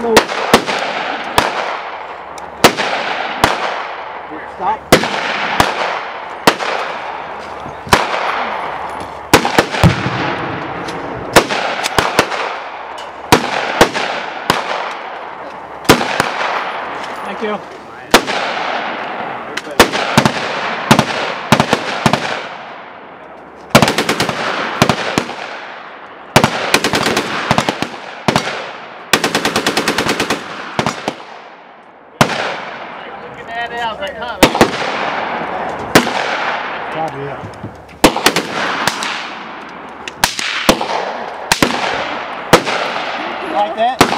Stop. Thank you. Looking at it, I was like, huh? Probably, yeah. Like that?